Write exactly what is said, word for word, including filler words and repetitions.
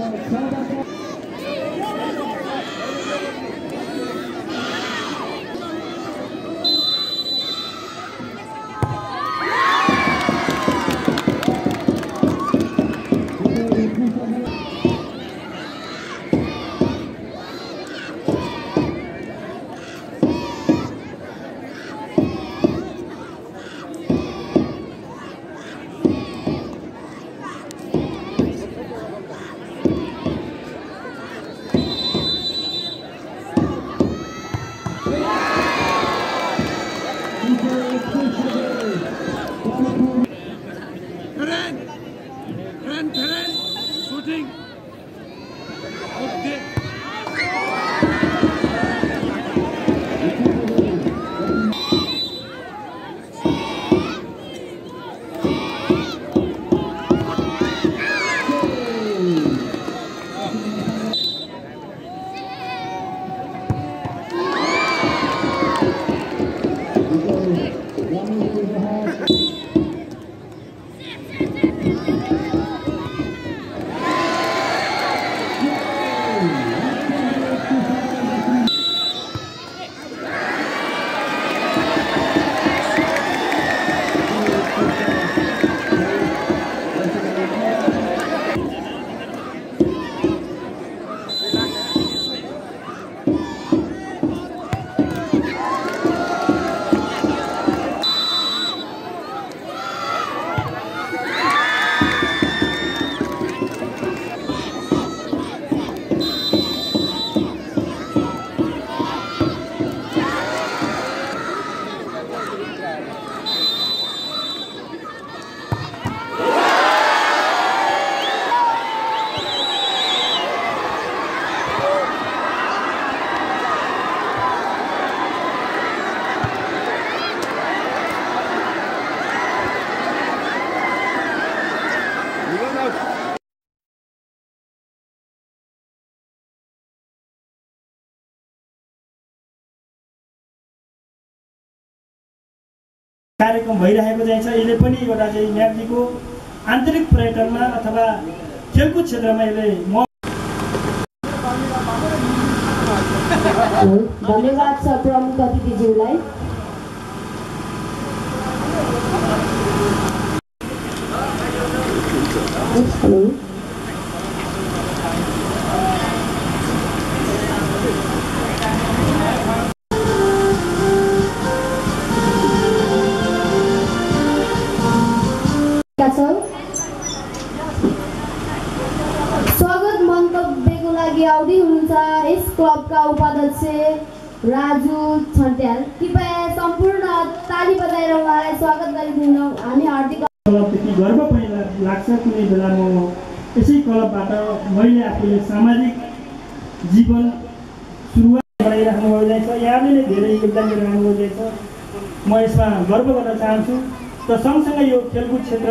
कार्यक्रम भइरहेको चाहिँ छ। यसले पनि एउटा चाहिँ म्याग्दीको आन्तरिक पर्यटनमा अथवा खेलकुद क्षेत्रमा यसले धन्यवाद छ प्रमुख अतिथिज्यूलाई। स्वागत मन्तव्यको लागि आउँदै हुनुहुन्छ यस क्लबका उपाध्यक्ष राजु छन्ट्याल। कृपया सम्पूर्ण ताली बजाएर उहाँलाई स्वागत गरिदिन हामी हार्दिक गर्व पनि लाग्छ। कुनै बेला म यसै क्लबबाट मैले आफूले सामाजिक जीवन सुरुवात गराइराख्नु भएको छ। यहाँले नै धेरै योगदान दिइरहनु भएको छ। म यसमा गर्व गर्न चाहन्छु। र सँगसँगै यो खेलकुद क्षेत्र